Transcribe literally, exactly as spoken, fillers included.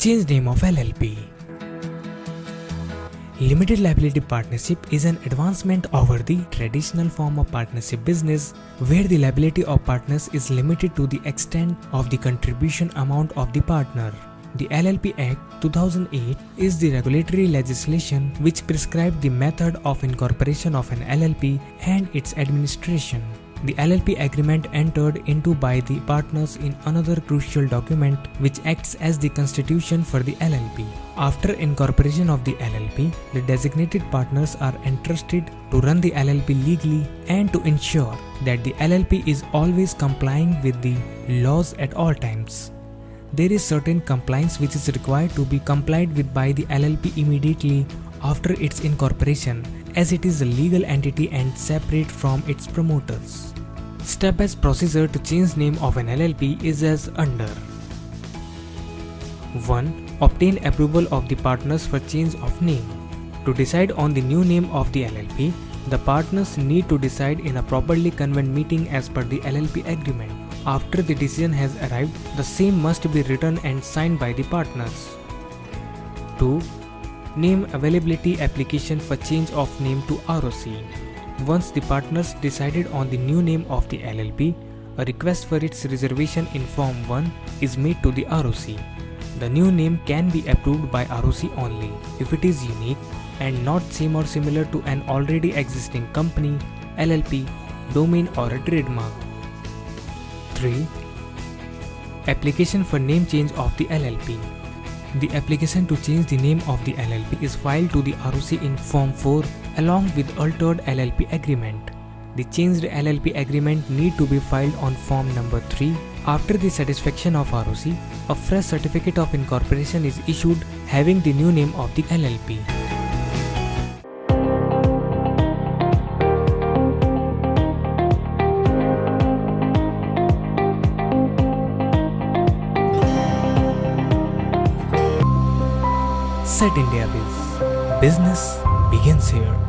Change name of L L P. Limited liability partnership is an advancement over the traditional form of partnership business where the liability of partners is limited to the extent of the contribution amount of the partner. The L L P Act two thousand eight is the regulatory legislation which prescribed the method of incorporation of an L L P and its administration. The L L P agreement entered into by the partners in another crucial document which acts as the constitution for the L L P. After incorporation of the L L P, the designated partners are entrusted to run the L L P legally and to ensure that the L L P is always complying with the laws at all times. There is certain compliance which is required to be complied with by the L L P immediately after its incorporation, as it is a legal entity and separate from its promoters. Step-wise procedure to change name of an L L P is as under. one. Obtain approval of the partners for change of name. To decide on the new name of the L L P, the partners need to decide in a properly convened meeting as per the L L P agreement. After the decision has arrived, the same must be written and signed by the partners. two. Name availability application for change of name to R O C. Once the partners decided on the new name of the L L P, a request for its reservation in Form one is made to the R O C. The new name can be approved by R O C only if it is unique and not same or similar to an already existing company, L L P, domain or a trademark. three. Application for name change of the L L P. The application to change the name of the L L P is filed to the R O C in Form four along with altered L L P agreement. The changed L L P agreement need to be filed on Form number three. After the satisfaction of R O C, a fresh certificate of incorporation is issued having the new name of the L L P. SETINDIABIZ. Business begins here.